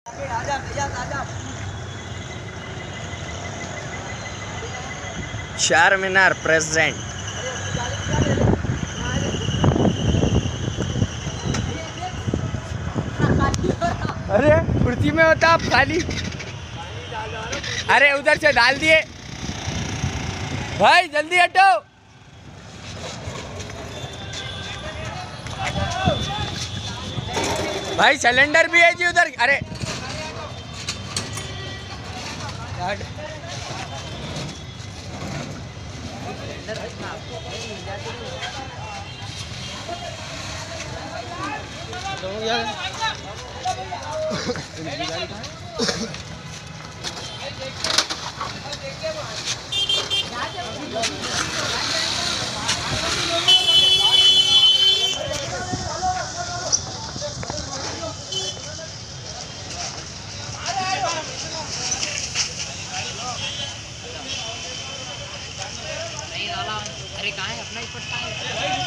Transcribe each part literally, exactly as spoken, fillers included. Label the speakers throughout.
Speaker 1: Charminar present. अरे कुर्सी में होता आप खाली। अरे उधर से डाल दिए भाई, जल्दी हटो। भाई सिलेंडर भी है जी उधर। अरे
Speaker 2: अरे कहाँ है अपना ही पट्टा है।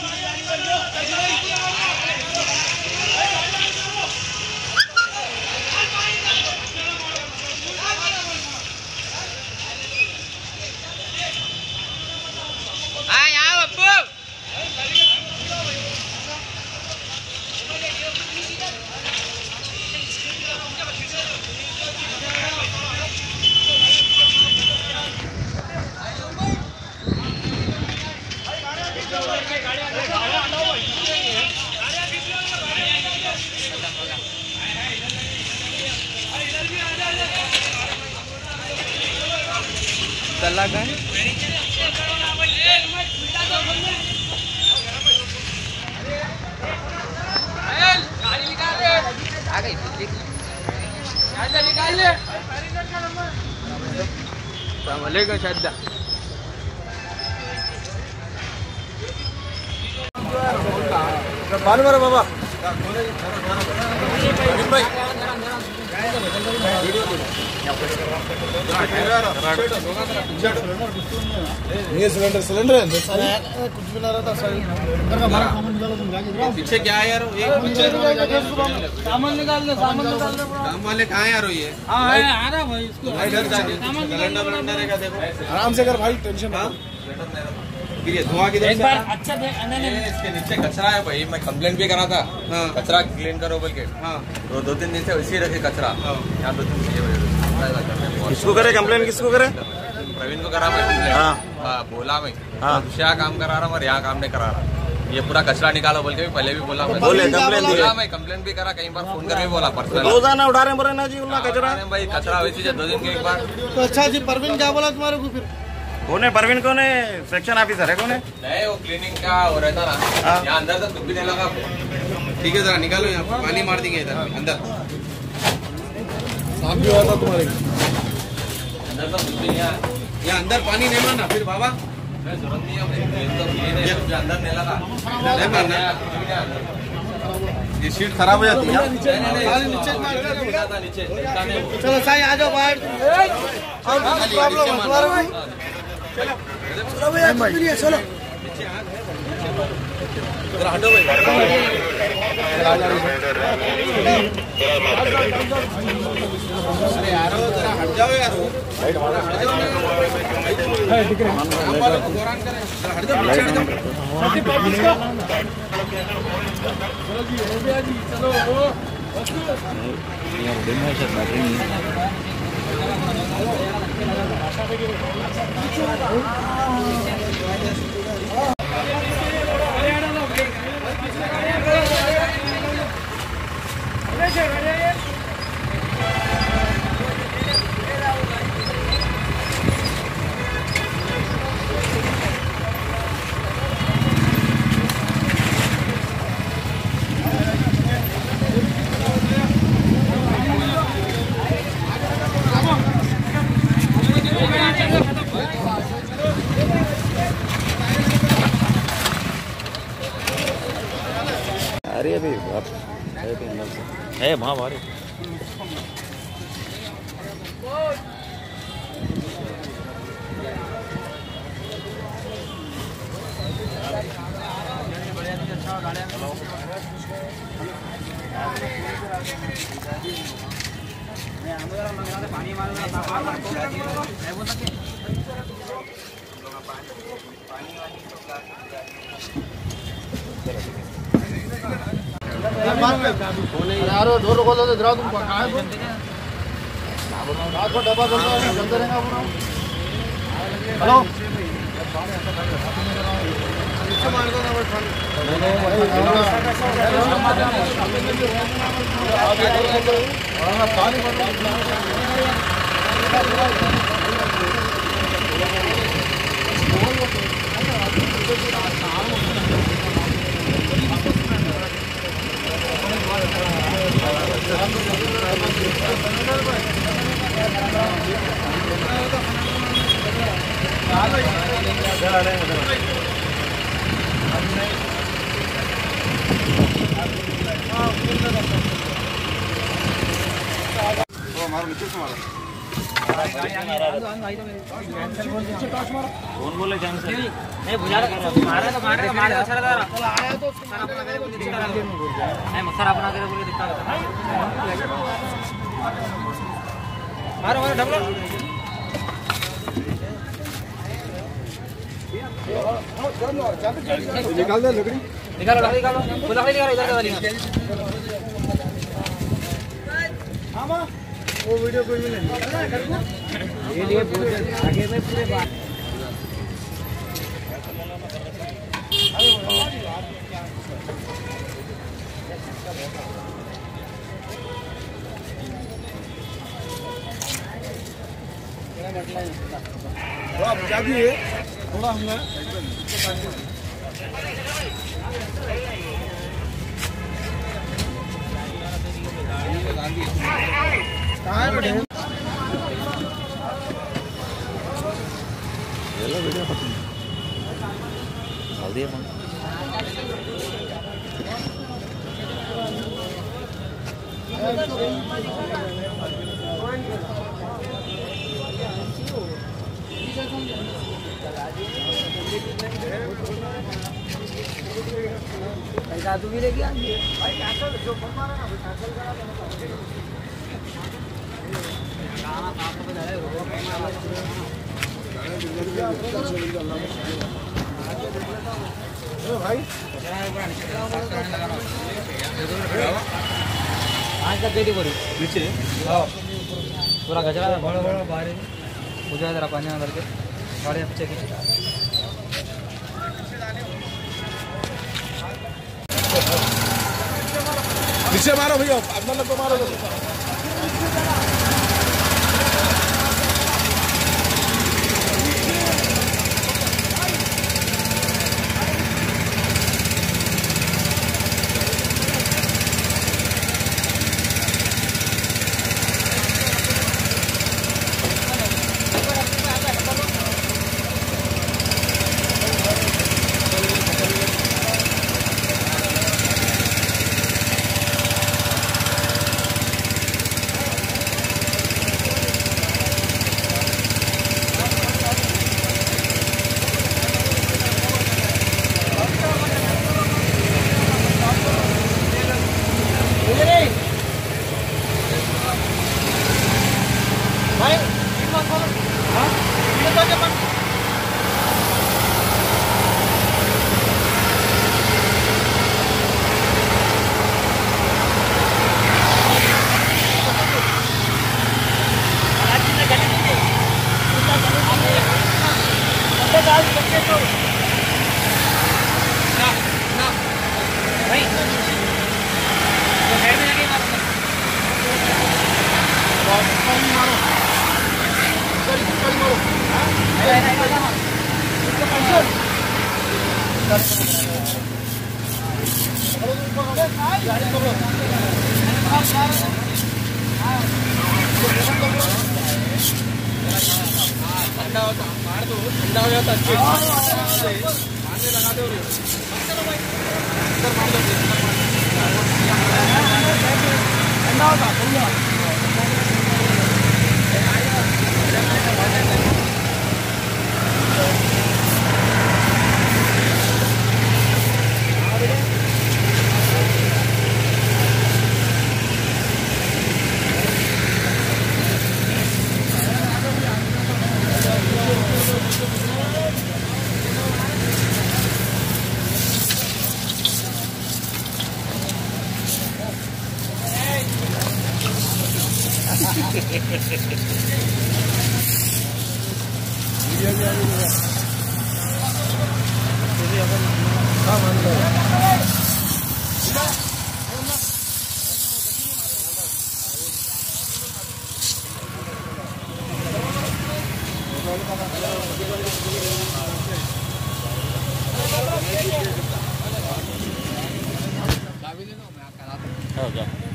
Speaker 1: तला का
Speaker 2: आ गई
Speaker 1: निकाल ले। वालेकुम श्रद्धा।
Speaker 3: बाबा बाबा ये सिलेंडर सिलेंडर है कुछ भी ना रहता सही। पीछे क्या है यार? एक पीछे सामान निकाल ले, सामान निकाल ले। काम वाले कहाँ है यार? ये हाँ है, आ रहा भाई। इसको सिलेंडर सिलेंडर है, देखो आराम से कर भाई, टेंशन ना। ये धुआं किधर से? एक बार अच्छा देख। इसके नीचे कचरा है भाई, मैं कंप्लेंट भी करा था। हाँ। कचरा क्लीन करो बोल के। हाँ। तो दो तीन दिन से उसी रखे कचरा। यहाँ दो तीन किसको करे कंप्लेंट? किसको करे? प्रवीण को करा मैं कंप्लेंट। हाँ। हाँ बोला मैं। हाँ। दूसरा काम करा रहा और यहाँ काम नहीं करा रहा। ये पूरा कचरा निकालो बोल के भी पहले भी बोला मैं। बोले कंप्लेंट दिया मैं, कंप्लेंट भी करा, कई बार फोन करके बोला पर्सनल। रोजाना उठा रहे बोले ना जी उल्ला कचरा। भाई कचरा वैसी दो दिन के एक बार। तो अच्छा जी, प्रवीण क्या बोला तुम्हारे को फिर? कौन है प्रवीण? कौन है? सेक्शन ऑफिसर है कौन है? नहीं वो क्लीनिंग का वो रहता ना। यहाँ अंदर तक कुछ भी नहीं लगा। ठीक है जरा निकालो, यहाँ पानी मार देंगे इधर अंदर। साफ भी हुआ था तुम्हारे अंदर तो कुछ भी नहीं। यहाँ अंदर पानी नहीं मारना फिर बाबा, जरूरत नहीं है अंदर नहीं लगा नहीं मारना। ये सीट खराब हो जाती है। चलो साई आ जाओ बाहर। चलो भैया चलो हटो भाई। अरे यार जरा हट जाओ यार, हट जाओ। हट जाओ अरे अभी है वहाँ बाहर।
Speaker 4: यारो ढोल को तो जरा तुम कहां है रात को डब्बा चलता है चलते रहेगा पूरा हेलो इससे मार दो ना बस पानी मारो नीचे से मारो
Speaker 2: कौन बोले कैंसिल नहीं बुझा रहा मारा तो मार रहा मार अच्छा लगा रहा आया तो सर अपना करे बोले दिखता नहीं मक्सर अपना करे बोले दिखता मारो मारो डबल
Speaker 4: निकाल दे लकड़ी
Speaker 2: निकालो लकड़ी निकालो वो लकड़ी निकालो इधर वाली
Speaker 4: हां मां वो वीडियो कोई भी नहीं
Speaker 2: ये लिए बहुत आगे में पूरे बात
Speaker 4: थोड़ा बचा दिए थोड़ा होगा कहाँ है बेटे वीडियो खत्म
Speaker 2: हल्दी है पैसा तू भी ले गया भाई कैंसिल जो फोन मारा ना कैंसिल करा दो गाना आप को जाए
Speaker 4: ओ भाई
Speaker 2: आज तक देती पूरी नीचे पूरा गजरा बड़ा बड़ा बाहर मुझे जरा पानी अंदर के गाड़ी पीछे की
Speaker 4: नीचे मारो भैया अपना लोग को मारो ठंडा होता मार दो ठंडा हो जाता अच्छे मारने लगा दो ठंडा होता
Speaker 3: हो गया